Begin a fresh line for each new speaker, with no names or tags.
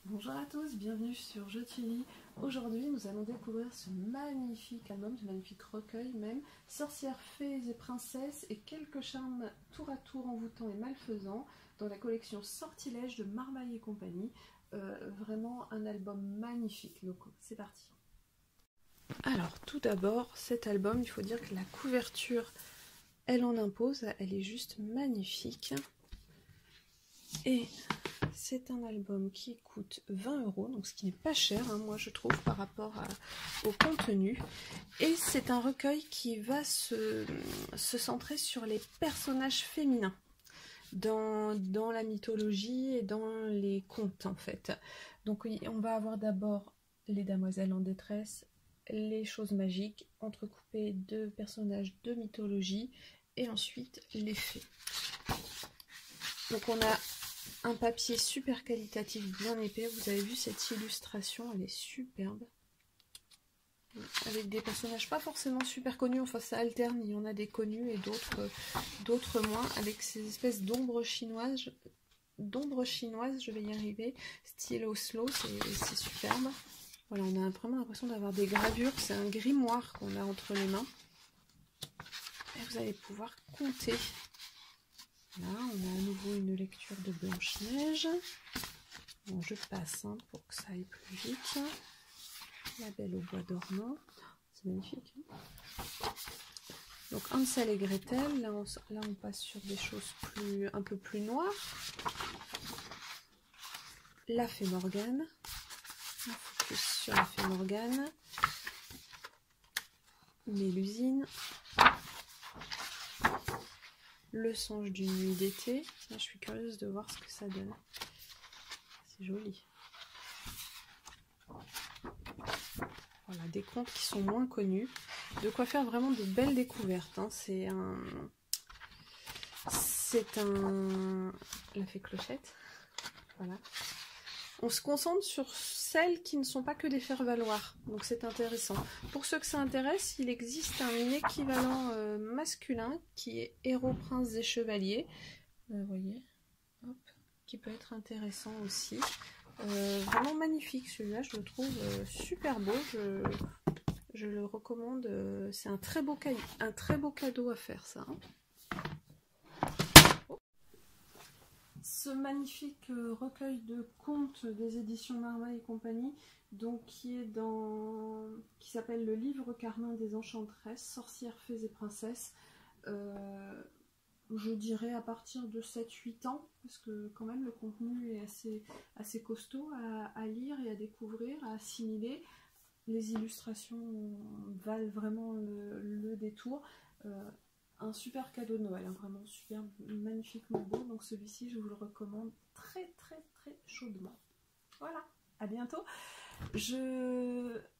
Bonjour à tous, bienvenue sur Je t'y lis. Aujourd'hui, nous allons découvrir ce magnifique album, ce magnifique recueil même, Sorcières, fées et princesses et quelques charmes tour à tour envoûtants et malfaisants dans la collection Sortilèges de Marmaille et compagnie. Vraiment un album magnifique, donc c'est parti. Alors tout d'abord, cet album, il faut dire que la couverture, elle en impose, elle est juste magnifique. Et c'est un album qui coûte 20 €, donc ce qui n'est pas cher, hein, moi je trouve, par rapport au contenu. Et c'est un recueil qui va se centrer sur les personnages féminins dans la mythologie et dans les contes en fait. Donc on va avoir d'abord les damoiselles en détresse, les choses magiques, entrecoupées de personnages de mythologie, et ensuite les fées. Donc on a un papier super qualitatif, bien épais. Vous avez vu cette illustration, elle est superbe. Avec des personnages pas forcément super connus, enfin ça alterne, il y en a des connus et d'autres moins, avec ces espèces d'ombres chinoises, je vais y arriver, style Oslo, c'est superbe. Voilà, on a vraiment l'impression d'avoir des gravures, c'est un grimoire qu'on a entre les mains. Et vous allez pouvoir compter. Là, on a à nouveau une lecture de Blanche-Neige. Bon, je passe hein, pour que ça aille plus vite. La Belle au bois dormant. C'est magnifique. Hein, donc Hansel et Gretel. Là, on passe sur des choses un peu plus noires. La Fée Morgane. On focus sur la Fée Morgane. Mélusine. Le songe d'une nuit d'été. Je suis curieuse de voir ce que ça donne. C'est joli. Voilà, des contes qui sont moins connus. De quoi faire vraiment de belles découvertes. Hein. C'est un... La Fée Clochette. Voilà. On se concentre sur celles qui ne sont pas que des faire-valoir. Donc c'est intéressant. Pour ceux que ça intéresse, il existe un équivalent masculin qui est Héros, Princes et Chevaliers. Vous voyez, hop, qui peut être intéressant aussi. Vraiment magnifique celui-là, je le trouve super beau. Je le recommande. C'est un très beau cadeau à faire ça. Hein. Ce magnifique recueil de contes des éditions Marmaille et compagnie, donc qui s'appelle Le Livre Carmin des Enchantresses, Sorcières, fées et princesses. Je dirais à partir de 7-8 ans, parce que quand même le contenu est assez costaud à lire et à découvrir, à assimiler. Les illustrations valent vraiment le détour. Un super cadeau de Noël, hein, vraiment super, magnifiquement beau. Donc celui-ci, je vous le recommande très chaudement. Voilà, à bientôt.